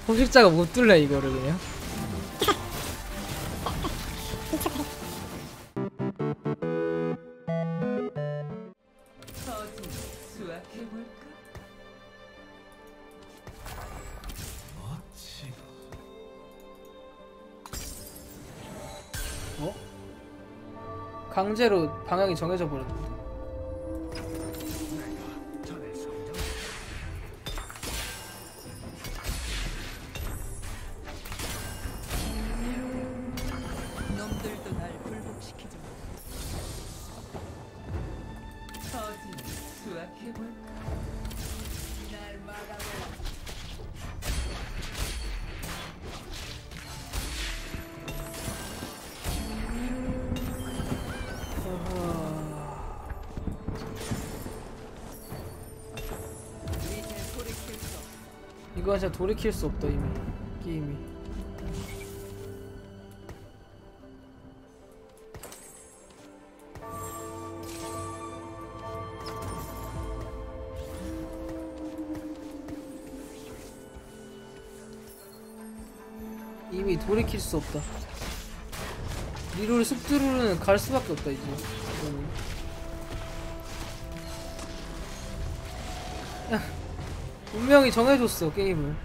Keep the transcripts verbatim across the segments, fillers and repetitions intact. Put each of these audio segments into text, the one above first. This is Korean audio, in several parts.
포식자가 못 뚫네 이거를 그냥. 어? 강제로 방향이 정해져 버렸는데. 이건 진짜 돌이킬 수 없다 이미 게임이. 이미 돌이킬 수 없다. 리롤 숲드루는 갈 수밖에 없다 이제. 이거는. 분명히 정해줬어 게임을.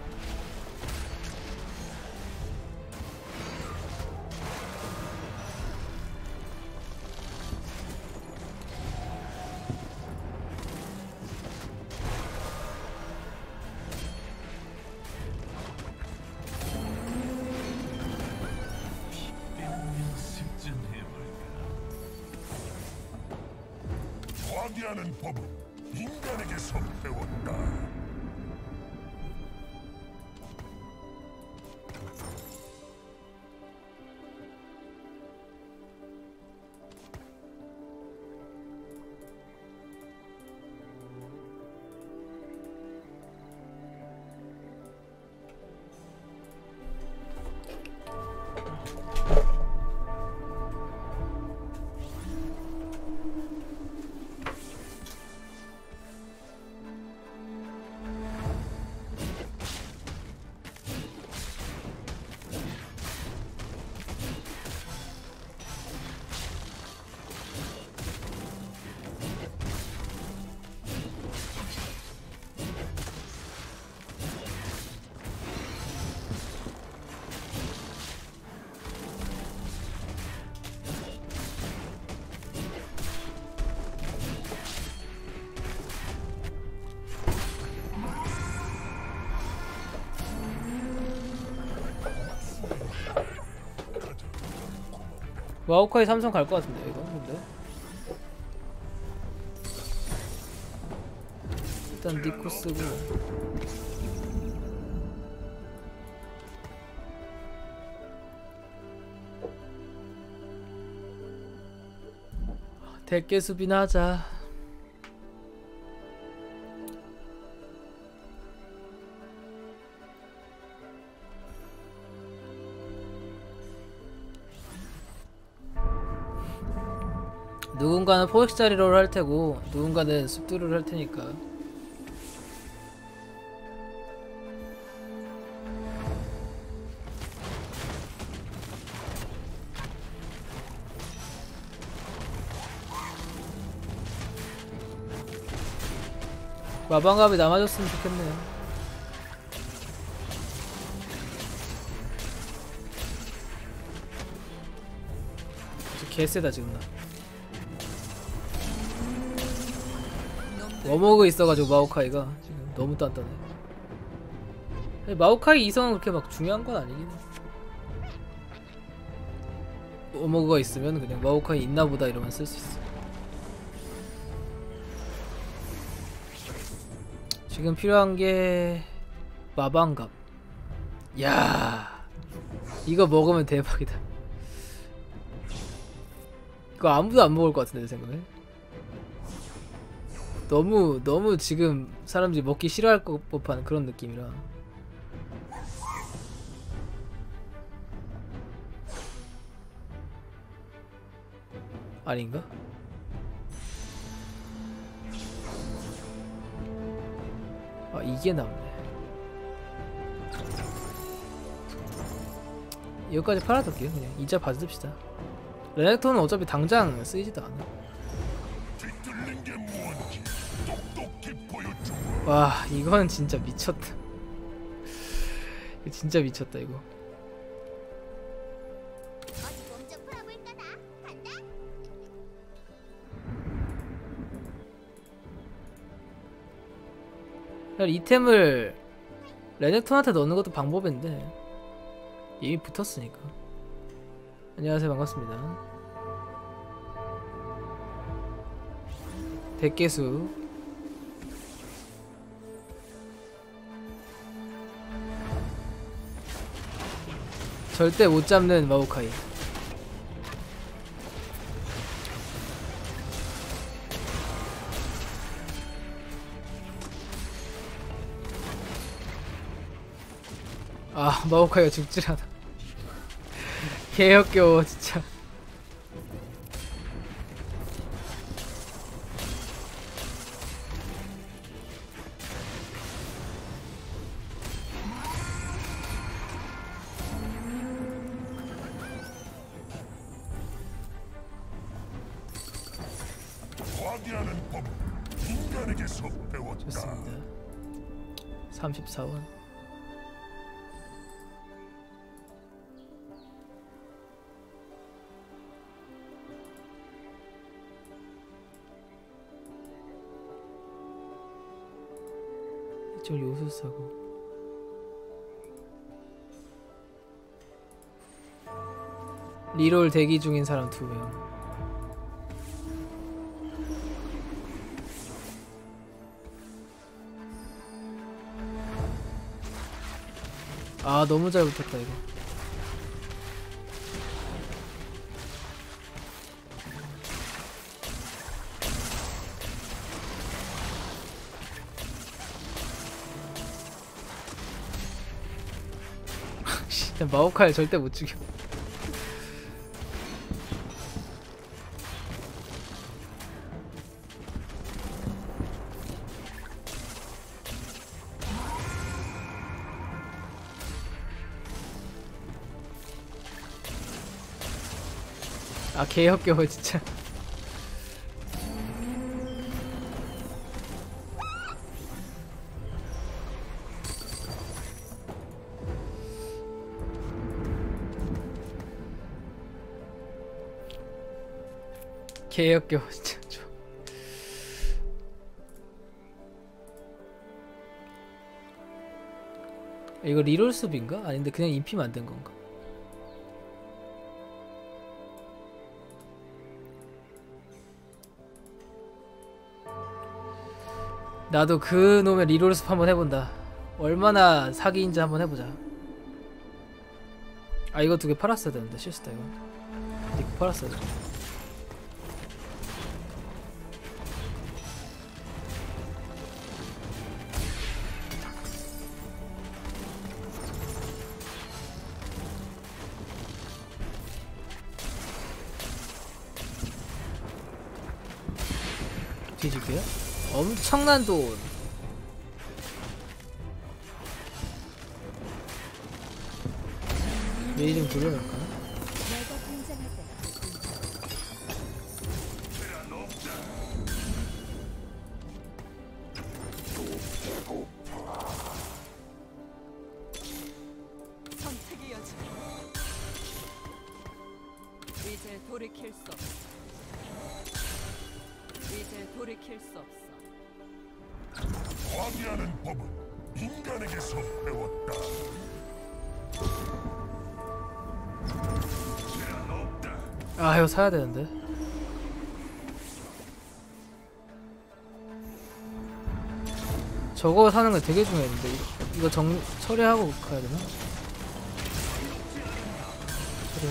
과기하는 법은 인간에게서 배웠다. 마오카이 삼성 갈 것 같은데 이거 근데. 일단 니코 쓰고. 대깨 수비나 하자. 누군가는 포획자리로를 할 테고 누군가는 숲두루를 할 테니까. 마방갑이 남아줬으면 좋겠네요. 개쎄다 지금 나. 워머그 있어가지고 마오카이가 지금 너무 단단해. 마오카이 이성은 그렇게 막 중요한 건 아니긴 해. 워머그가 있으면 그냥 마오카이 있나보다 이러면 쓸 수 있어. 지금 필요한게 마방갑. 야, 이거 먹으면 대박이다. 이거 아무도 안 먹을 것 같은데 내 생각에. 너무 너무 지금 사람들이 먹기 싫어할 법한 그런 느낌이라. 아닌가? 아 이게 남네. 이거까지 팔아둘게요. 그냥 이자 받읍시다. 레넥톤은 어차피 당장 쓰이지도 않아. 뒤틀린 게 뭔지 똑똑히 보여줘. 와 이건 진짜 미쳤다. 이거 진짜 미쳤다 이거. 어디 몸좀 풀어볼까나? 간다. 그냥 이템을 레넥톤한테 넣는 것도 방법인데 이미 붙었으니까. 안녕하세요 반갑습니다. 대개수 절대 못 잡는 마오카이. 아 마오카이가 죽질 않아. 개역겨워 진짜. 과기하는 법 인간에게서 배웠다. 좋습니다. 삼십사 원. 이쪽 요술 사고. 리롤 대기 중인 사람 두 명. 아 너무 잘 붙었다 이거. 진짜 마오카이 절대 못 죽여. 아 개역겨워 진짜. 개역겨워 진짜. 좋아. 이거 리롤 숲인가? 아닌데 그냥 인피 만든 건가? 나도 그 놈의 리롤숲 한번 해본다. 얼마나 사기인지 한번 해보자. 아 이거 두 개 팔았어야 되는데 실수다 이거. 이거 팔았어야 돼. 뒤질게요. 엄청난 돈. 메일 좀 돌려놓을까? 선택의 여지. 이제 돌이킬 수 없어. 이제 돌이킬 수 없어. 과기하는 법은 인간에게서 배웠다. 제한 없다. 아 이거 사야 되는데. 저거 사는 거 되게 중요했는데 이거, 이거 정 처리하고 가야 되나? 처리.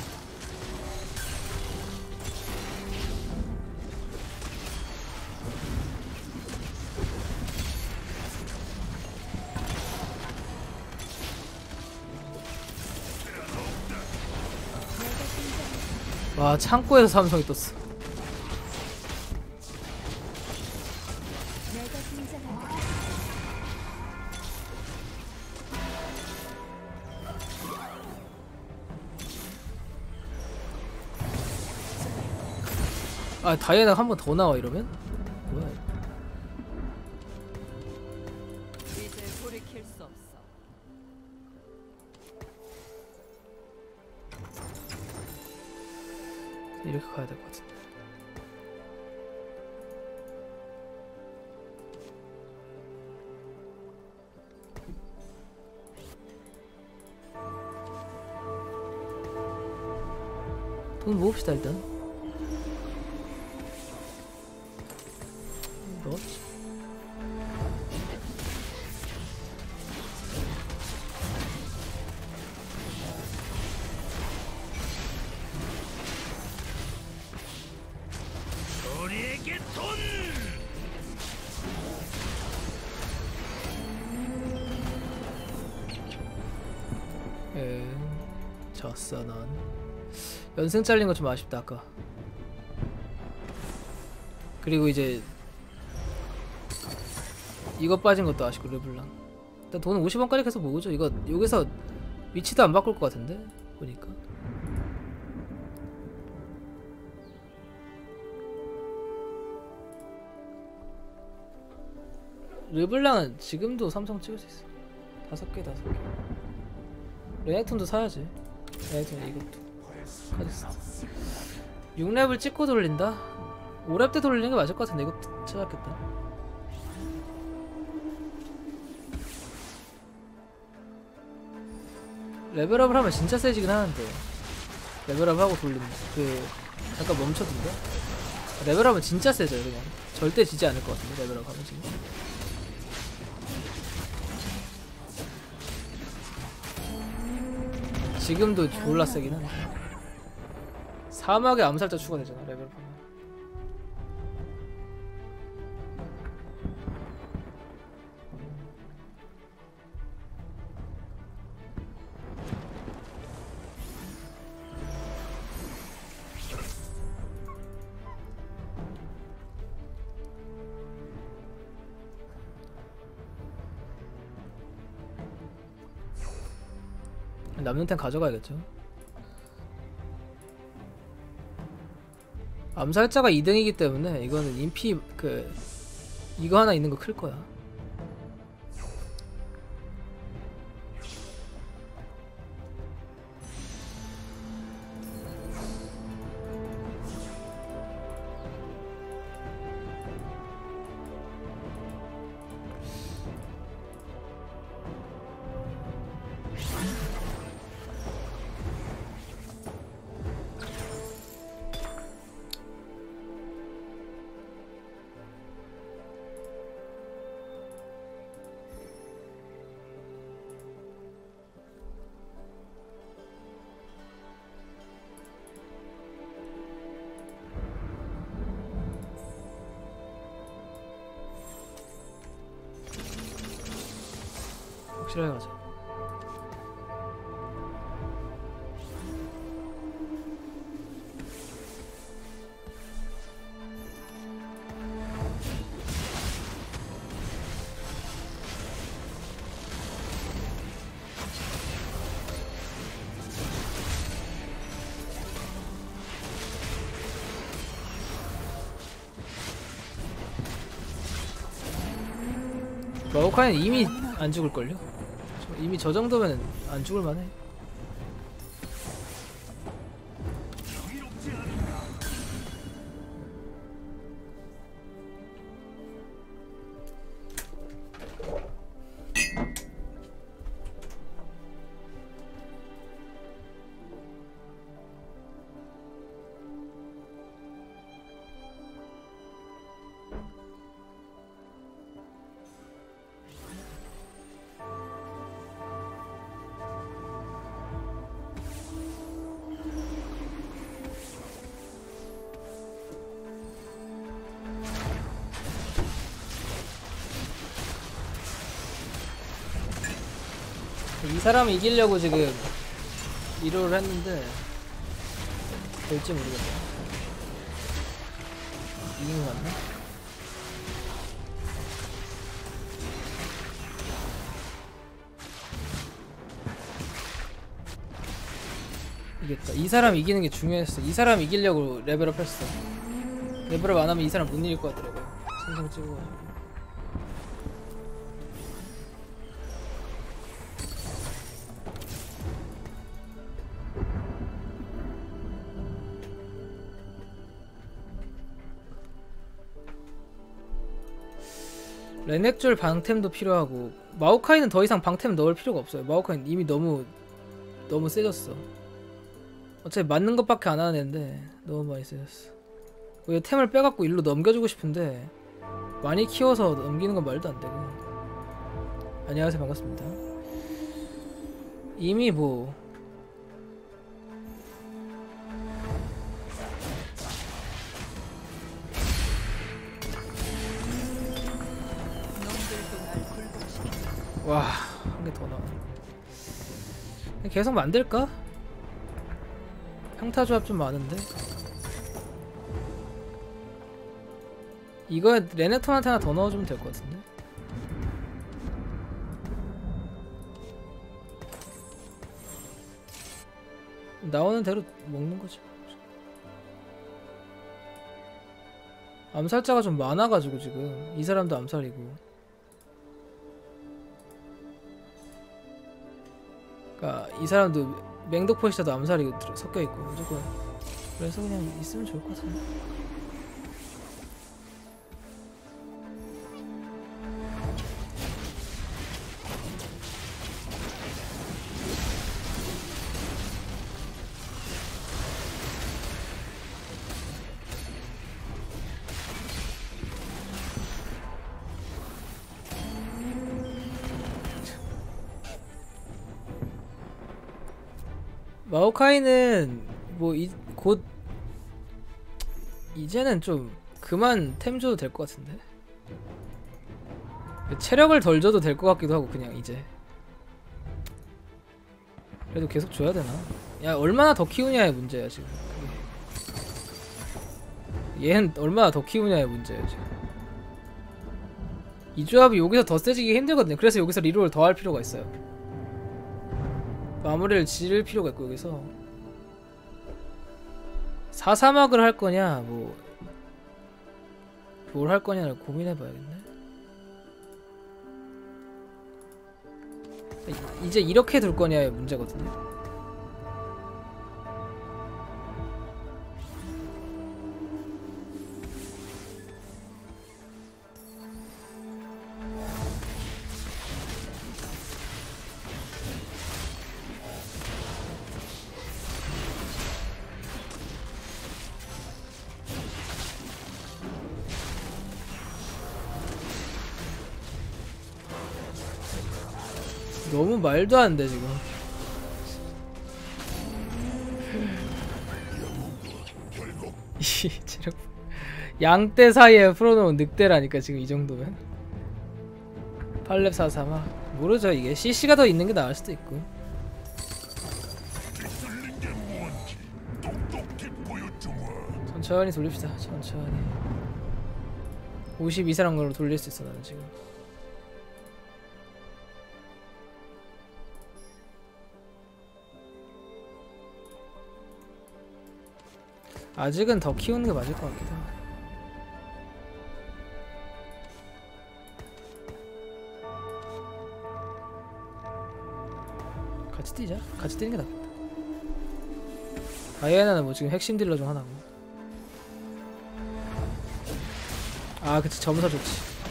와 창고에서 삼성이 떴어. 아 다이애나 한 번 더 나와 이러면? 뭐야 이거. 이제 돌이킬 수 없어. 이렇게 가야 될 것 같은데. 돈 모읍시다 일단. 넣었지. 우리에게 돈! 예, 졌어 넌. 연승 잘린 거 좀 아쉽다 아까. 그리고 이제 이거 빠진 것도 아쉽고 르블랑. 일단 돈 오십 원까지 계속 모으죠. 이거 여기서 위치도 안 바꿀 것 같은데 보니까. 르블랑은 지금도 삼성 찍을 수 있어. 다섯 개 다섯 개. 레넥톤도 사야지. 레넥톤 이것도. 카직스. 육 렙을 찍고 돌린다? 오 렙 때 돌리는 게 맞을 것 같은데 이거 찾았겠다. 레벨업을 하면 진짜 세지긴 하는데 레벨업 하고 돌리면 그 잠깐 멈춰둔다? 레벨업은 진짜 세져요 그냥. 절대 지지 않을 것 같은데 레벨업 하면 지금. 지금도 졸라 세긴 한데 사막에 암살자 추가되잖아 레벨업 하면. 남는 템 가져가야겠죠. 암살자가 이 등이기 때문에 이거는 인피 그 이거 하나 있는 거 클 거야. 확실하게 가자. 마오카이는 이미 안 죽을걸요? 이미 저 정도면 안 죽을만해. 이 사람 이기려고 지금 리롤을 했는데 될지 모르겠네. 이긴 거 같나? 이겼다. 이 사람 이기는 게 중요했어. 이 사람 이기려고 레벨업 했어. 레벨업 안 하면 이 사람 못 이길 것 같더라고요. 삼성 찍어가지고. 레넥줄 방템도 필요하고 마오카이는 더 이상 방템 넣을 필요가 없어요. 마오카이는 이미 너무 너무 세졌어. 어차피 맞는 것밖에 안 하는 애인데 너무 많이 세졌어. 왜 템을 빼갖고 일로 넘겨주고 싶은데 많이 키워서 넘기는 건 말도 안 되고. 안녕하세요, 반갑습니다. 이미 뭐 와, 한 개 더 나와. 계속 만들까? 평타 조합 좀 많은데. 이거 레넥톤한테 하나 더 넣어주면 될 것 같은데. 나오는 대로 먹는 거지. 암살자가 좀 많아가지고 지금 이 사람도 암살이고. 그러니까 이 사람도 맹독포시자도 암살이 섞여 있고 무조건. 그래서 그냥 있으면 좋을 것 같은데. 마오카이는 뭐 곧 이제는 좀 그만 템 줘도 될 것 같은데. 체력을 덜 줘도 될 것 같기도 하고. 그냥 이제 그래도 계속 줘야 되나? 야, 얼마나 더 키우냐의 문제야 지금. 얘는 얼마나 더 키우냐의 문제야 지금. 이 조합이 여기서 더 세지기 힘들거든요. 그래서 여기서 리롤을 더 할 필요가 있어요. 마무리를 지을 필요가 있고. 여기서 사사막을 할 거냐 뭐 뭘 할 거냐를 고민해봐야겠네. 이제 이렇게 둘 거냐의 문제거든요. 너무 말도 안 돼 지금. 이 체력 양떼 사이에 풀어놓은 늑대라니까 지금 이 정도면. 팔 렙 사사마 모르죠. 이게 씨씨가 더 있는 게 나을 수도 있고. 천천히 돌립시다. 천천히. 오십이 사람으로 돌릴 수 있어 나는 지금. 아직은 더 키우는 게 맞을 것 같기도 하고. 같이 뛰자. 같이 뛰는 게 낫겠다. 다이애나는 뭐 지금 핵심 딜러 중 하나고. 아 그치, 점사 좋지.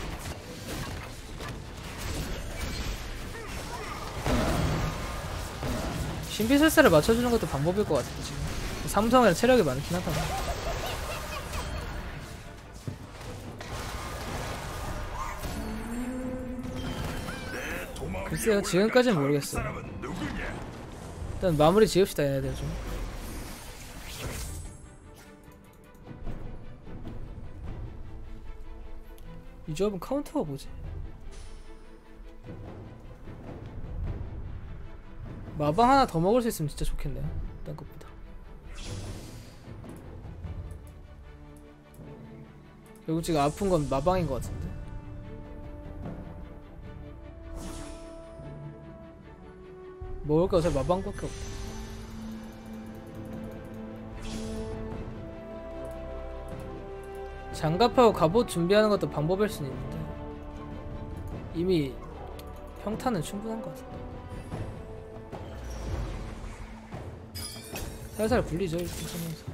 신비술사를 맞춰주는 것도 방법일 것 같은데 지금. 삼성에는 체력이 많긴 하다. 글쎄요, 지금까지는 모르겠어요. 일단 마무리 지읍시다 얘네들 좀. 이 조합은 카운터가 뭐지? 마방 하나 더 먹을 수 있으면 진짜 좋겠네요. 딴 것보다. 결국 지금 아픈 건 마방인 것 같은데. 먹을 거 어차피 마방밖에 없다. 장갑하고 갑옷 준비하는 것도 방법일 수는 있는데 이미 평타는 충분한 것 같은데. 살살 굴리죠 이렇게 하면서.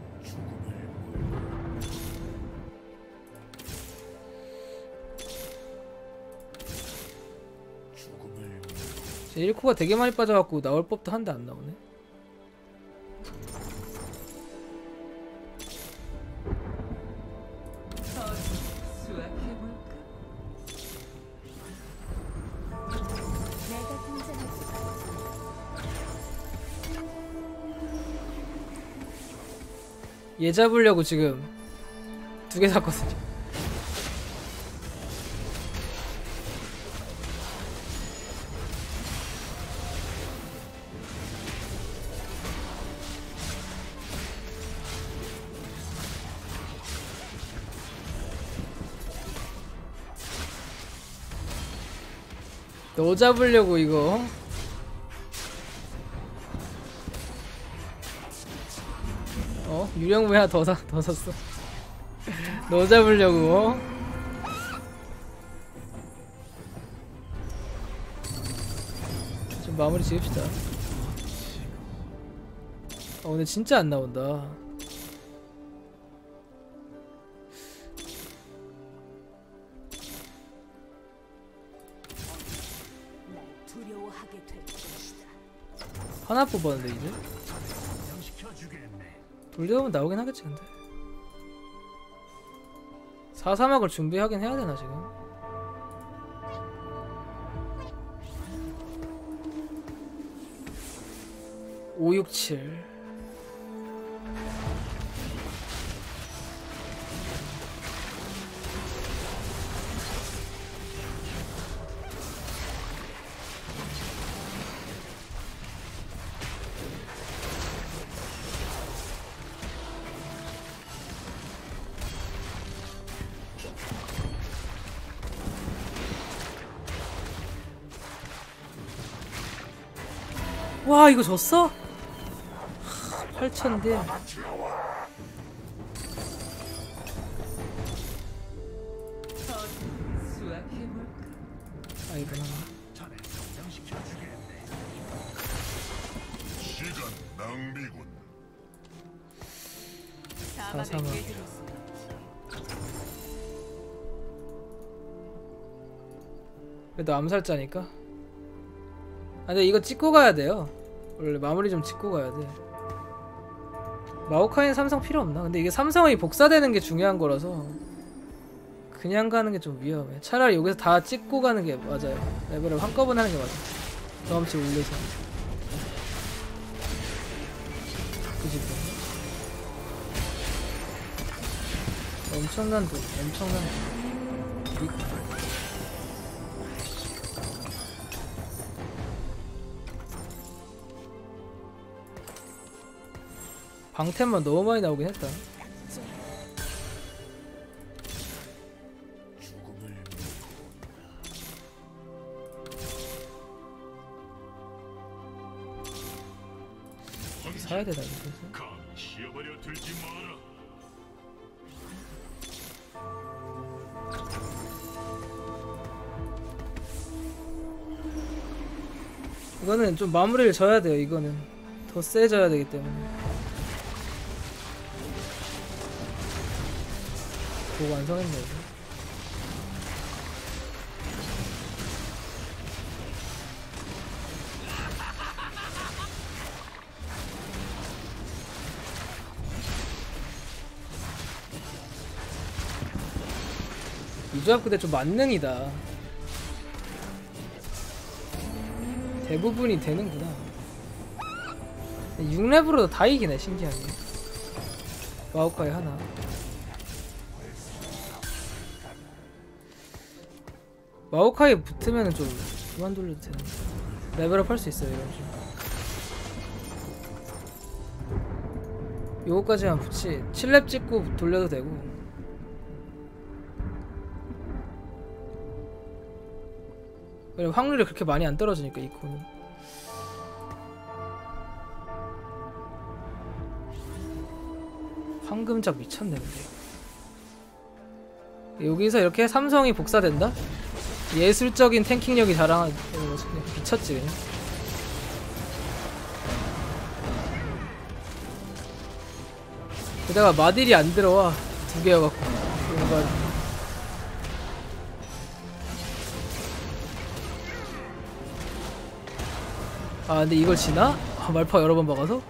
제 일 코가 되게 많이 빠져갖고 나올 법도 한데 안 나오네. 내가 등장하지. 얘 잡으려고 지금 두 개 샀거든요. 너 잡으려고 이거 어? 유령무 하나 더, 사, 더 샀어. 너 잡으려고 어? 좀 마무리 지읍시다. 어, 오늘 진짜 안 나온다. 하나 뽑았는데 이제 돌려보면 나오긴 하겠지. 근데 사사막을 준비하긴 해야 되나 지금? 오육칠 와 이거 졌어? 팔천대. 아 이거나 시간 낭비군. 사사막. 그래도 암살자니까. 아 근데 이거 찍고 가야 돼요. 원래 마무리 좀 찍고 가야 돼. 마오카이는 삼성 필요 없나? 근데 이게 삼성이 복사되는 게 중요한 거라서 그냥 가는 게 좀 위험해. 차라리 여기서 다 찍고 가는 게 맞아요. 레벨을 한꺼번에 하는 게 맞아. 경험치 올려서. 그치? 엄청난 돈, 엄청난 돈. 이... 방템만 너무 많이 나오긴 했다. 사야 되나 그래서. 쉬어버려 들지 마라. 이거는 좀 마무리를 져야 돼요. 이거는 더 세져야 되기 때문에. 보고 완성했네 이거. 이 조합 근데 좀 만능이다. 대부분이 되는구나. 육 렙으로도 다 이기네 신기하게. 마오카이 하나. 마오카이 붙으면은 좀 그만 돌려도 되는데. 레벨업 할 수 있어요 이런 식. 요거까지만 붙이 칠 렙 찍고 돌려도 되고. 그리고 확률이 그렇게 많이 안 떨어지니까 이 코는. 황금작 미쳤네 근데. 여기서 이렇게 삼성이 복사된다? 예술적인 탱킹력이 자랑한 어, 그냥 미쳤지 그냥. 게다가 마딜이 안 들어와 두 개여갖고 뭔가 아 근데 이걸 지나? 아, 말파 여러 번 박아서?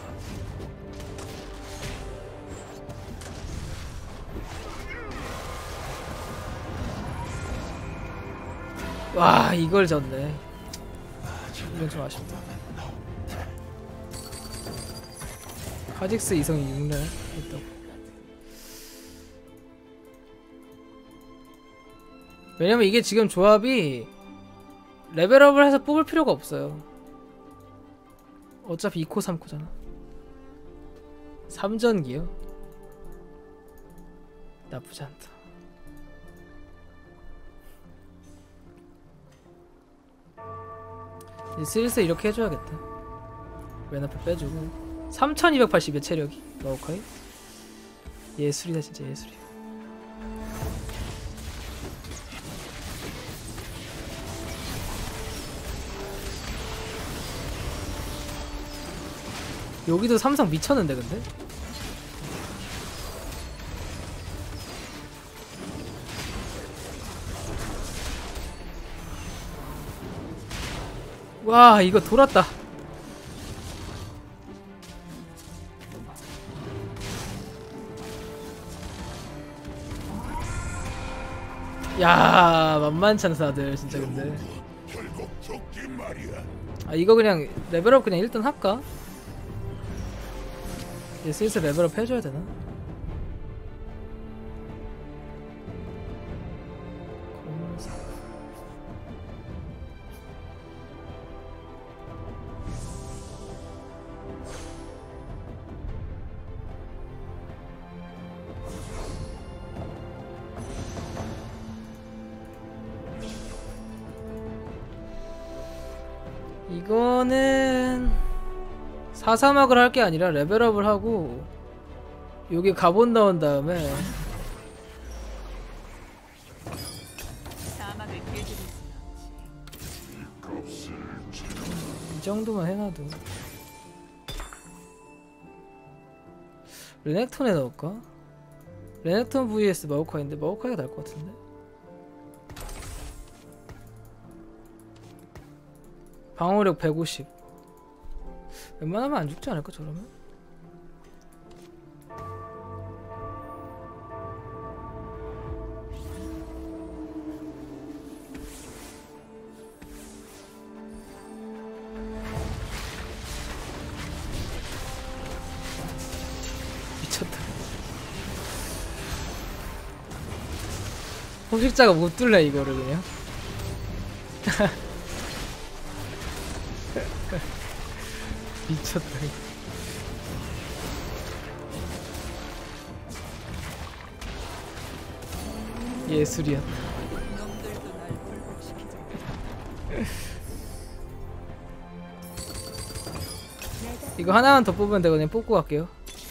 와 이걸 졌네. 이건 좀 아쉽다. 카직스 이성이 육 렙 했다고. 왜냐면 이게 지금 조합이 레벨업을 해서 뽑을 필요가 없어요. 어차피 이 코 삼 코잖아. 삼 전기요? 나쁘지 않다. 이제 슬슬 이렇게 해줘야겠다. 맨앞에 빼주고 삼천이백팔십의 체력이 마오카이? 예술이다 진짜 예술이야. 여기도 삼성 미쳤는데 근데? 와 이거 돌았다. 야 만만찮은 사들 진짜. 근데 아 이거 그냥 레벨업 그냥 일단 할까? 이제 슬슬 레벨업 해줘야 되나? 이거는 사사막을 할 게 아니라 레벨업을 하고 여기 가본 나온 다음에 사막을 길들이지 않지. 이 정도만 해놔도. 레넥톤에 넣을까? 레넥톤 vs 마오카이인데 마오카이가 나을 것 같은데? 방어력 백오십. 웬만하면 안 죽지 않을까 저러면? 미쳤다. 포식자가 못 뚫네 이거를 그냥. 미쳤다. 예술이야. 놈들도 날 불복시키자. 이거 하나만 더 뽑으면 되거든요. 뽑고 갈게요.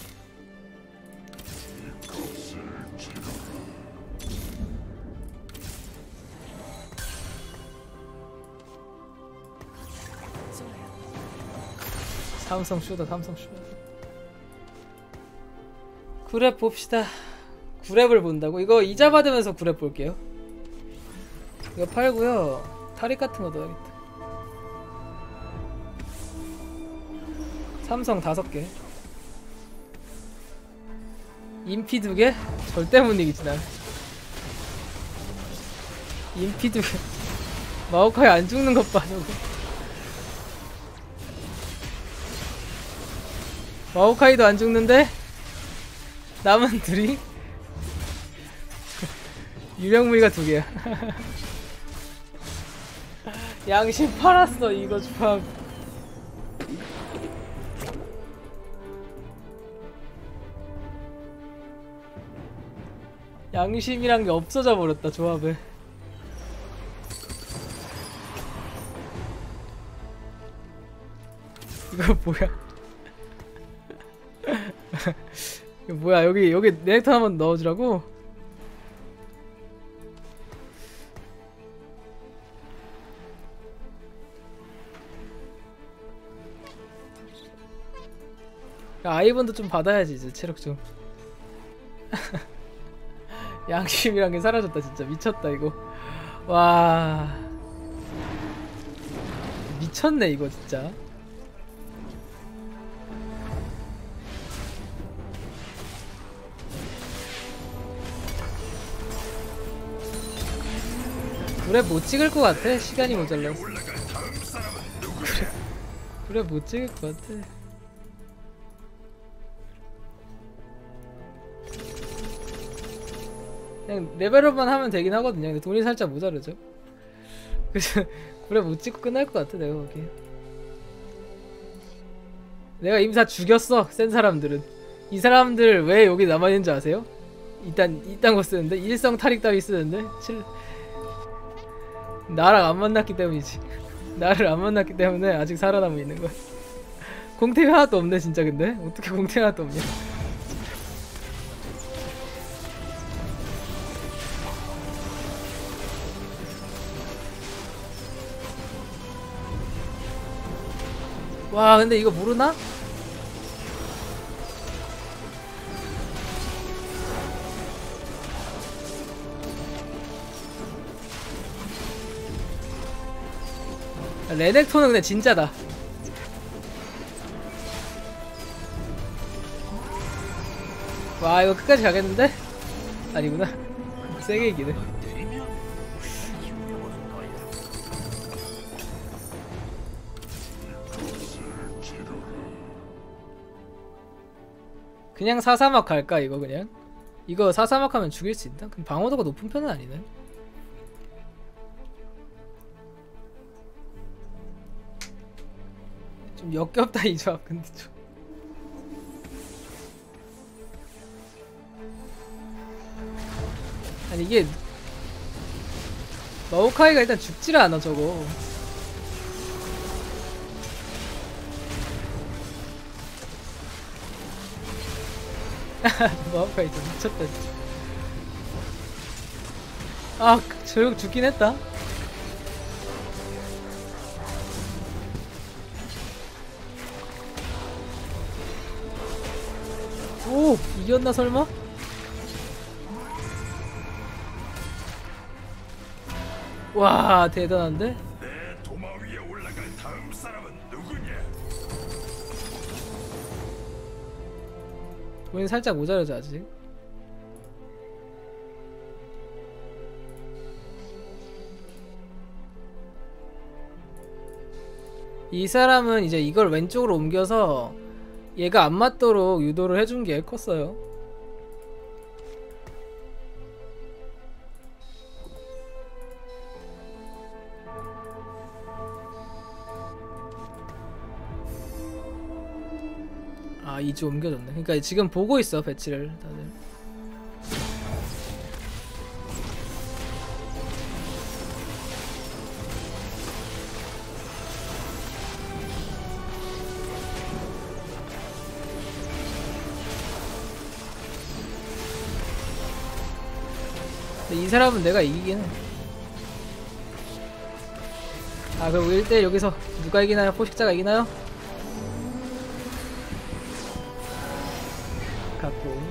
삼성 쇼다 삼성 쇼. 구랩 봅시다. 구랩을 본다고? 이거 이자 받으면서 구랩 볼게요. 이거 팔고요. 타릭 같은 거 넣어야겠다. 삼성 다섯 개. 인피 두 개? 절대 못 이기지 난. 인피 두 개. 마오카이 안 죽는 것 봐 저거. 마오카이도 안 죽는데 남은 둘이 유령무기가 두 개야. 양심 팔았어 이거 조합. 양심이란 게 없어져 버렸다 조합에. 이거 뭐야? 이거 뭐야? 여기 여기 네렉터 한번 넣어주라고? 아이번도 좀 받아야지 이제 체력 좀. 양심이란 게 사라졌다 진짜. 미쳤다 이거. 와 미쳤네 이거 진짜. 그래 못 찍을 것 같아. 시간이 모자라서. 그래, 그래 못 찍을 것 같아. 그냥 레벨업만 하면 되긴 하거든요. 근데 돈이 살짝 모자르죠. 그래서 그래 못 찍고 끝날 것 같아 내가 보기에. 내가 이미 다 죽였어. 센 사람들은. 이 사람들 왜 여기 남아있는 줄 아세요? 일단 이딴 거 쓰는데 일성 탈익 따위 쓰는데 칠... 나랑 안 만났기 때문이지. 나를 안 만났기 때문에 아직 살아남아 있는 거야. 공태가 하나도 없네 진짜. 근데 어떻게 공태가 하나도 없냐. 와 근데 이거 모르나? 레넥톤은 근데 진짜다. 와 이거 끝까지 가겠는데? 아니구나. 세게 이기네. 그냥 사사막 갈까 이거 그냥? 이거 사사막 하면 죽일 수 있나? 그럼 방어도가 높은 편은 아니네. 좀 역겹다 이 조합. 근데 좀 아니 이게 마오카이가 일단 죽지를 않아 저거. 마오카이 진짜 미쳤다 진짜. 아 저 형 죽긴 했다. 오 이겼나 설마? 와 대단한데? 내 도마 위에 올라갈 다음 사람은 누구냐? 우린 살짝 모자라죠 아직. 이 사람은 이제 이걸 왼쪽으로 옮겨서 얘가 안 맞도록 유도를 해준 게 컸어요. 아 이주 옮겨졌네. 그러니까 지금 보고 있어 배치를 다들. 근데 이 사람은 내가 이기긴 해. 아 그럼 일 대 일 여기서 누가 이기나요? 포식자가 이기나요? 갖고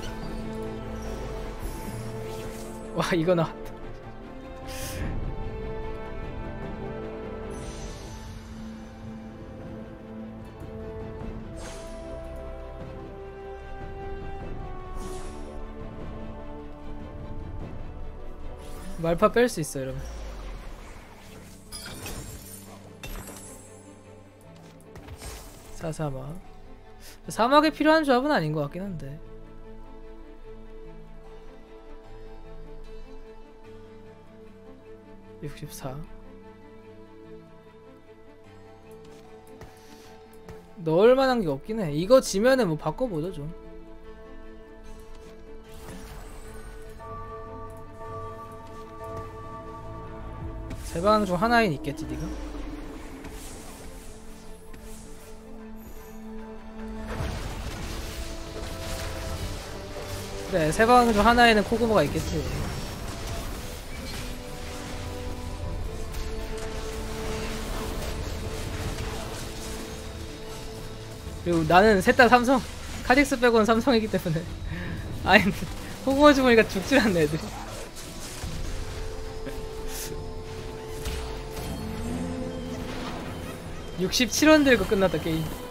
와 이거 나왔다. 말파 뺄 수 있어 이러면. 사사막 사막에 필요한 조합은 아닌 것 같긴 한데. 육십사 넣을 만한 게 없긴 해. 이거 지면은 뭐 바꿔보죠 좀. 세 방 중 하나인 있겠지 니가? 그래 세 방 중 하나에는 코그모가 있겠지. 그리고 나는 셋 다 삼성. 카직스 빼고는 삼성이기 때문에. 아니 호구어 주머니가 죽질 않네 애들이. 육십칠 원 들고 끝났다 게임.